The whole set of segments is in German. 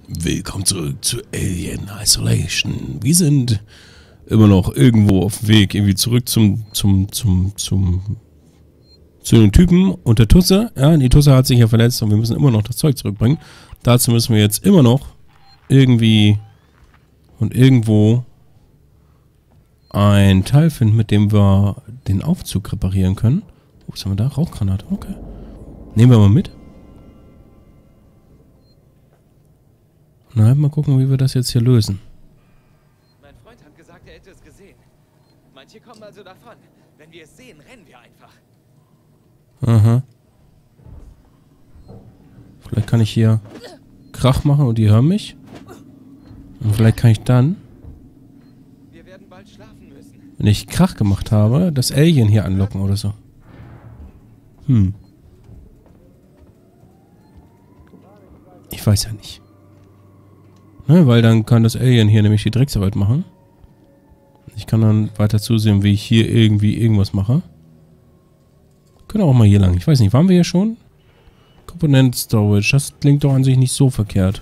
Willkommen zurück zu Alien Isolation. Wir sind immer noch irgendwo auf dem Weg, irgendwie zurück zu den Typen und der Tusse. Ja, die Tusse hat sich ja verletzt und wir müssen immer noch das Zeug zurückbringen. Dazu müssen wir jetzt immer noch irgendwie und irgendwo ein Teil finden, mit dem wir den Aufzug reparieren können. Was haben wir da? Rauchgranate, okay. Nehmen wir mal mit. Na, mal gucken, wie wir das jetzt hier lösen. Mein Freund hat gesagt, er hätte es gesehen. Manche kommen also davon. Wenn wir es sehen, rennen wir einfach. Aha. Vielleicht kann ich hier Krach machen und die hören mich. Und vielleicht kann ich dann, Wir werden bald schlafen müssen. wenn ich Krach gemacht habe, das Alien hier anlocken oder so. Ich weiß ja nicht. Ne, weil dann kann das Alien hier nämlich die Drecksarbeit machen. Ich kann dann weiter zusehen, wie ich hier irgendwie irgendwas mache. Können auch mal hier lang. Ich weiß nicht, waren wir hier schon? Component Storage. Das klingt doch an sich nicht so verkehrt.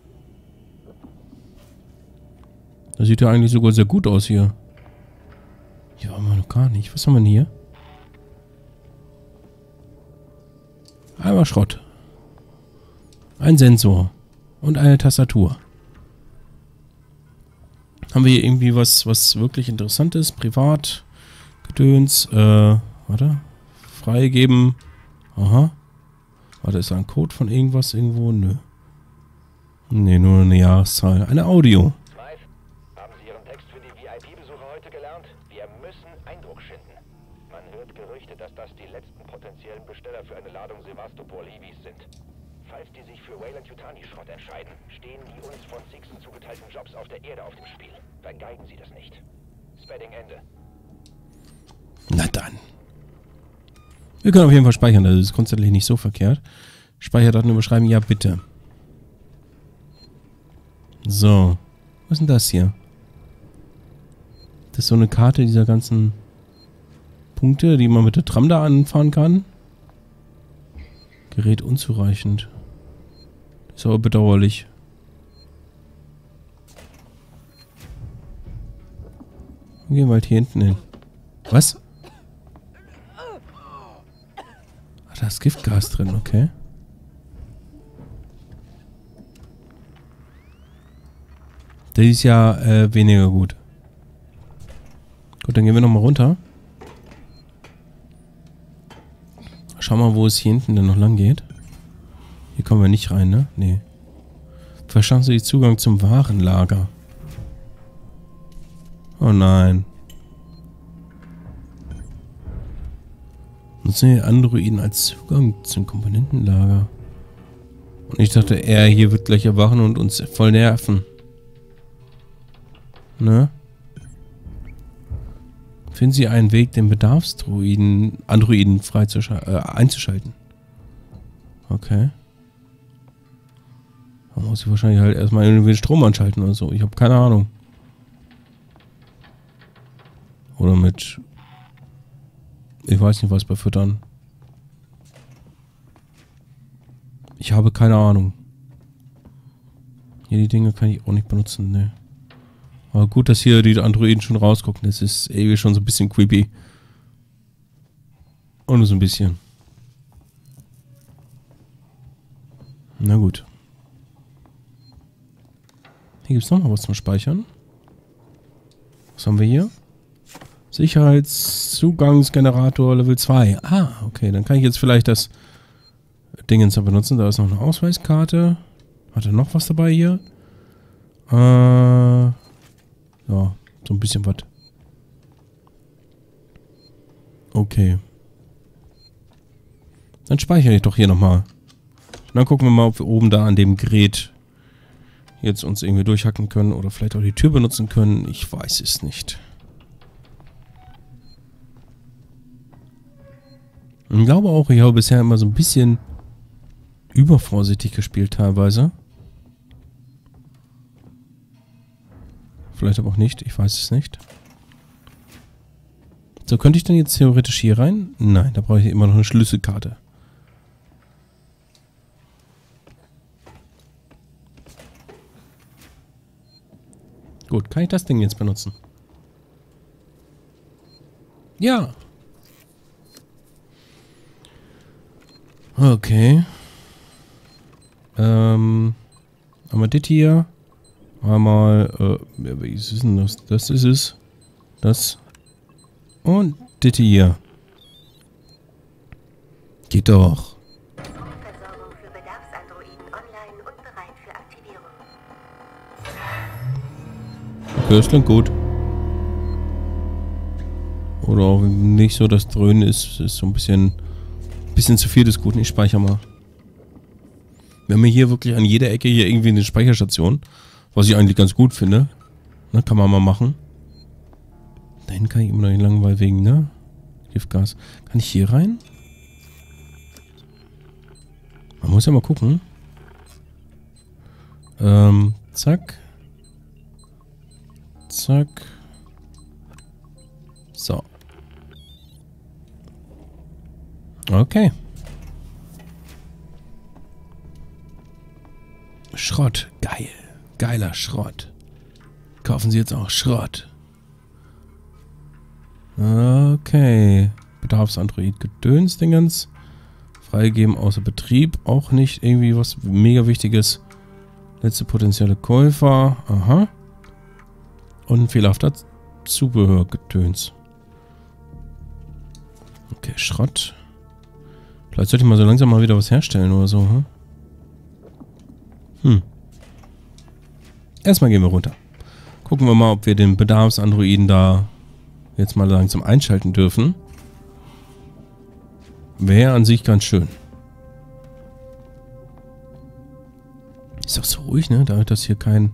Das sieht ja eigentlich sogar sehr gut aus hier. Hier waren wir noch gar nicht. Was haben wir denn hier? Einmal Schrott. Ein Sensor. Und eine Tastatur. Haben wir hier irgendwie was wirklich Interessantes? Privat. Gedöns. Warte. Freigeben. Aha. Warte, ist da ein Code von irgendwas irgendwo? Nö. Nee, nur eine Jahreszahl. Eine Audio. Smythe, haben Sie Ihren Text für die VIP-Besucher heute gelernt? Wir müssen Eindruck schinden. Man hört Gerüchte, dass das die letzten potenziellen Besteller für eine Ladung Sevastopol-Hiwis sind. Falls die sich für Weyland-Yutani-Schrott entscheiden, stehen die uns von Sixen zugeteilten Jobs auf der Erde auf dem Spiel. Dann geigen Sie das nicht. Spedding Ende. Na dann. Wir können auf jeden Fall speichern, das ist grundsätzlich nicht so verkehrt. Speicherdaten überschreiben, ja bitte. So. Was ist denn das hier? Das ist so eine Karte dieser ganzen Punkte, die man mit der Tram da anfahren kann. Gerät unzureichend. Das ist aber bedauerlich. Gehen wir halt hier hinten hin. Was? Ah, da ist Giftgas drin, okay. Das ist ja weniger gut. Gut, dann gehen wir nochmal runter. Schau mal, wo es hier hinten denn noch lang geht. Hier kommen wir nicht rein, ne? Nee. Verschaffen Sie Zugang zum Warenlager. Oh nein. Nutzen die Androiden als Zugang zum Komponentenlager. Und ich dachte, er hier wird gleich erwachen und uns voll nerven. Ne? Finden Sie einen Weg, den Androiden einzuschalten. Okay. Da muss ich wahrscheinlich halt erstmal irgendwie den Strom anschalten oder so. Ich habe keine Ahnung. Oder mit... Ich weiß nicht, was befüttern. Ich habe keine Ahnung. Hier die Dinge kann ich auch nicht benutzen, ne. Aber gut, dass hier die Androiden schon rausgucken. Das ist irgendwie schon so ein bisschen creepy. Und nur so ein bisschen. Na gut. Hier gibt es nochmal was zum Speichern. Was haben wir hier? Sicherheitszugangsgenerator Level 2. Ah, okay. Dann kann ich jetzt vielleicht das Dingens benutzen. Da ist noch eine Ausweiskarte. Hat er noch was dabei hier? Ja, so ein bisschen was. Okay. Dann speichere ich doch hier nochmal. Dann gucken wir mal, ob wir oben da an dem Gerät jetzt uns irgendwie durchhacken können oder vielleicht auch die Tür benutzen können. Ich weiß es nicht. Ich glaube auch, ich habe bisher immer so ein bisschen übervorsichtig gespielt teilweise. Vielleicht aber auch nicht, ich weiß es nicht. So, könnte ich denn jetzt theoretisch hier rein? Nein, da brauche ich immer noch eine Schlüsselkarte. Gut, kann ich das Ding jetzt benutzen? Ja. Okay. Einmal das hier. Einmal, wie ist denn das? Das ist es. Das. Und das hier. Geht doch. Versorgung für Bedarfsandroiden online und bereit für Aktivierung. Okay, das klingt gut. Oder auch nicht so, das Dröhnen ist so ein bisschen zu viel des Guten. Ich speichere mal. Wir haben hier wirklich an jeder Ecke hier irgendwie eine Speicherstation. Was ich eigentlich ganz gut finde. Ne, kann man mal machen. Dahin kann ich immer noch nicht lang, weil wegen, ne? Giftgas. Kann ich hier rein? Man muss ja mal gucken. Zack. Zack. So. Okay. Schrott. Geil. Geiler Schrott. Kaufen Sie jetzt auch Schrott. Okay. Bedarfsandroid-Gedöns-Dingens. Freigeben außer Betrieb. Auch nicht irgendwie was mega Wichtiges. Letzte potenzielle Käufer. Aha. Und ein fehlerhafter Zubehörgedöns. Okay, Schrott. Vielleicht sollte ich mal so langsam mal wieder was herstellen oder so. Erstmal gehen wir runter. Gucken wir mal, ob wir den Bedarfsandroiden da jetzt mal langsam einschalten dürfen. Wäre an sich ganz schön. Ist doch so ruhig, ne? Dadurch, dass hier kein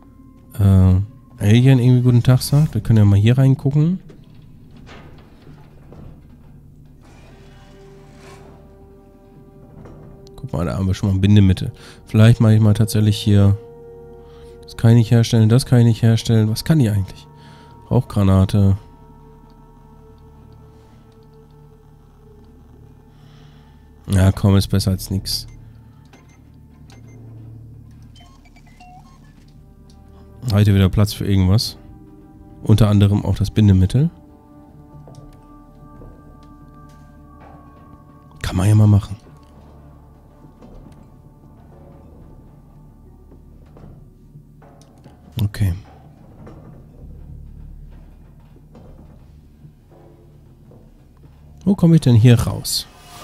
Alien irgendwie guten Tag sagt. Wir können ja mal hier reingucken. Guck mal, da haben wir schon mal ein Bindemittel. Vielleicht mache ich mal tatsächlich hier... Das kann ich nicht herstellen, das kann ich nicht herstellen. Was kann ich eigentlich? Rauchgranate. Ja, komm, ist besser als nix. Heute wieder Platz für irgendwas. Unter anderem auch das Bindemittel. Kann man ja mal machen. Okay. Wo komme ich denn hier raus?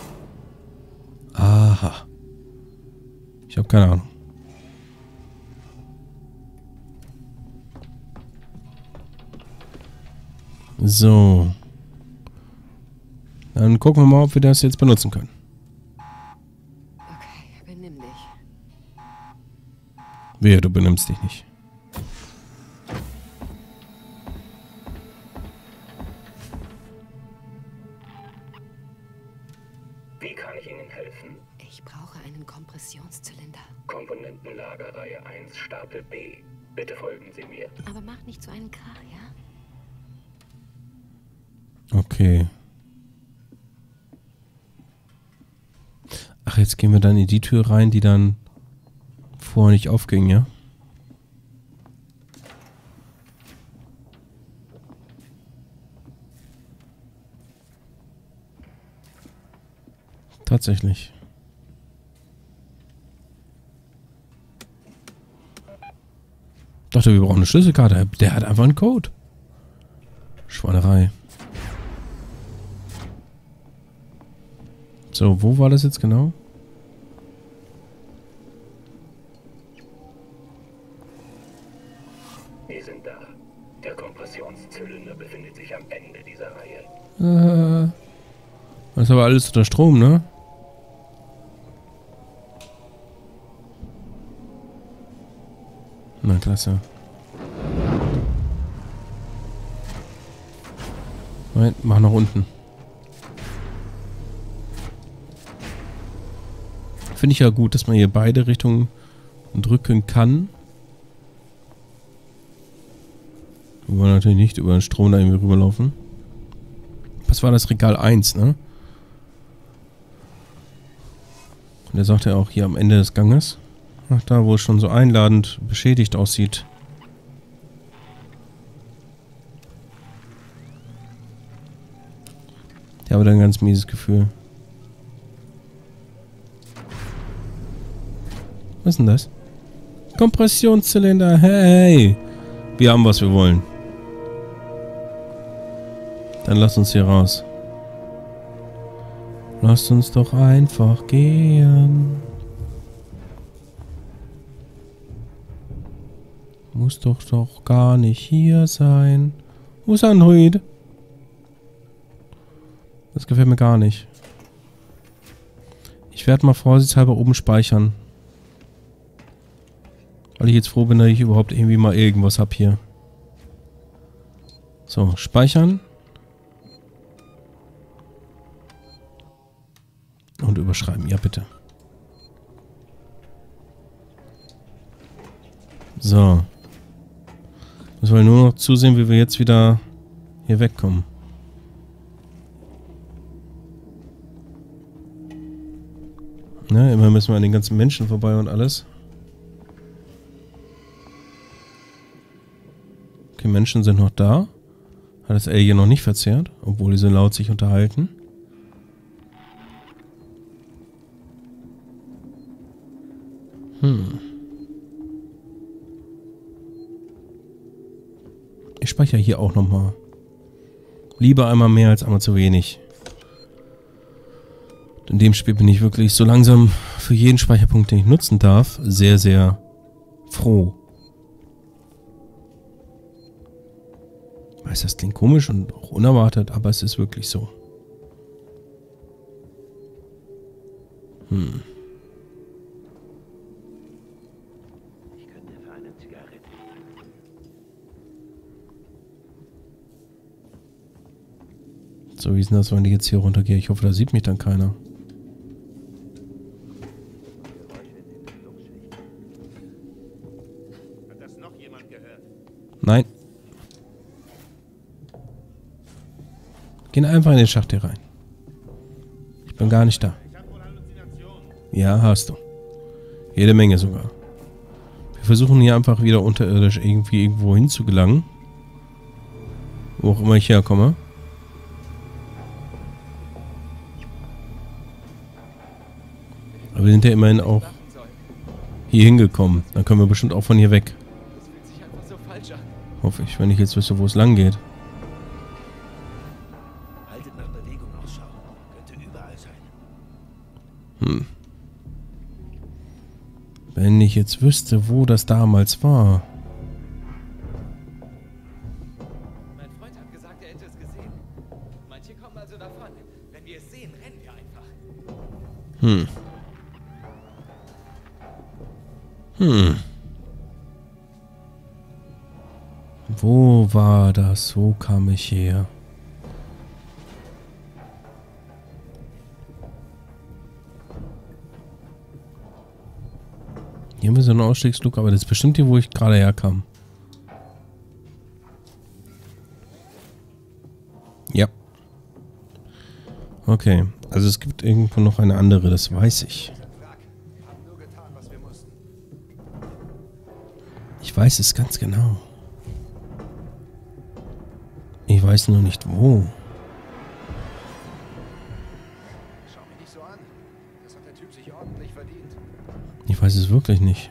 Aha. Ich habe keine Ahnung. So. Dann gucken wir mal, ob wir das jetzt benutzen können. Okay, benimm dich. Wehe, du benimmst dich nicht. Wie kann ich Ihnen helfen? Ich brauche einen Kompressionszylinder. Komponentenlager Reihe 1, Stapel B. Bitte folgen Sie mir. Aber mach nicht so einen Krach, ja? Okay. Ach, jetzt gehen wir dann in die Tür rein, die dann vorher nicht aufging, ja? Tatsächlich. Dachte, wir brauchen eine Schlüsselkarte. Der hat einfach einen Code. Schweinerei. So, wo war das jetzt genau? Wir sind da. Der Kompressionszylinder befindet sich am Ende dieser Reihe. Das ist aber alles unter Strom, ne? Na, klasse. Nein, mach nach unten. Finde ich ja gut, dass man hier beide Richtungen drücken kann. Wir wollen natürlich nicht über den Strom da irgendwie rüberlaufen. Was war das? Regal 1, ne? Und er sagte ja auch hier am Ende des Ganges. Ach, da, wo es schon so einladend beschädigt aussieht. habe da ein ganz mieses Gefühl. Was ist denn das? Kompressionszylinder, hey! Wir haben, was wir wollen. Dann lass uns hier raus. Lasst uns doch einfach gehen. Muss doch gar nicht hier sein. Wo ist Android? Das gefällt mir gar nicht. Ich werde mal vorsichtshalber oben speichern. Weil ich jetzt froh bin, dass ich überhaupt irgendwie mal irgendwas habe hier. So, speichern. Und überschreiben. Ja, bitte. So. Müssen wir nur noch zusehen, wie wir jetzt wieder hier wegkommen. Ne, immer müssen wir an den ganzen Menschen vorbei und alles. Okay, Menschen sind noch da. Hat das Alien noch nicht verzehrt, obwohl die so laut sich unterhalten. Ich speichere hier auch nochmal. Lieber einmal mehr als einmal zu wenig. In dem Spiel bin ich wirklich so langsam für jeden Speicherpunkt, den ich nutzen darf, sehr, sehr froh. Ich weiß, das klingt komisch und auch unerwartet, aber es ist wirklich so. Ich könnte für eine Zigarette. So, wie ist denn das, wenn ich jetzt hier runtergehe? Ich hoffe, da sieht mich dann keiner. Hat das noch jemand gehört? Nein. Gehen einfach in den Schacht hier rein. Ich bin gar nicht da. Ich habe wohl Halluzinationen. Ja, hast du. Jede Menge sogar. Wir versuchen hier einfach wieder unterirdisch irgendwie irgendwo hinzugelangen. Wo auch immer ich herkomme. Aber wir sind ja immerhin auch hier hingekommen. Dann können wir bestimmt auch von hier weg. Das fühlt sich einfach so falsch an. Hoffe ich, wenn ich jetzt wüsste, wo es lang geht. Haltet nach Bewegung Ausschau. Könnte überall sein. Wenn ich jetzt wüsste, wo das damals war. Mein Freund hat gesagt, er hätte es gesehen. Manche kommen also davon. Wenn wir es sehen, rennen wir einfach. Wo war das? Wo kam ich her? Hier haben wir so einen Ausstiegsluke, aber das ist bestimmt hier, wo ich gerade herkam. Ja. Okay, also es gibt irgendwo noch eine andere, das weiß ich. Ich weiß es ganz genau. Ich weiß nur nicht wo. Schau mich nicht so an. Das hat der Typ sich ordentlich verdient. Ich weiß es wirklich nicht.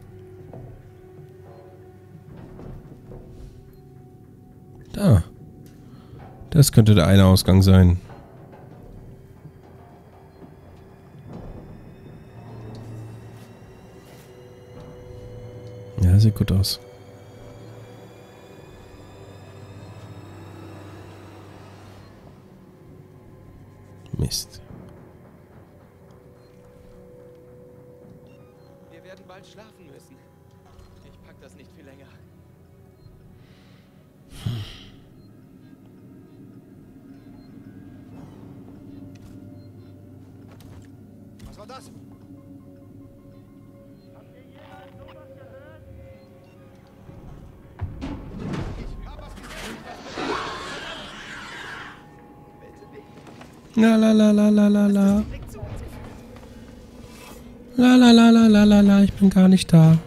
Da. Das könnte der eine Ausgang sein. Ja, sieht gut aus. Mist. Wir werden bald schlafen müssen. Ich pack das nicht viel länger. Was war das? La la la la la la la. La la la la la la la, ich bin gar nicht da.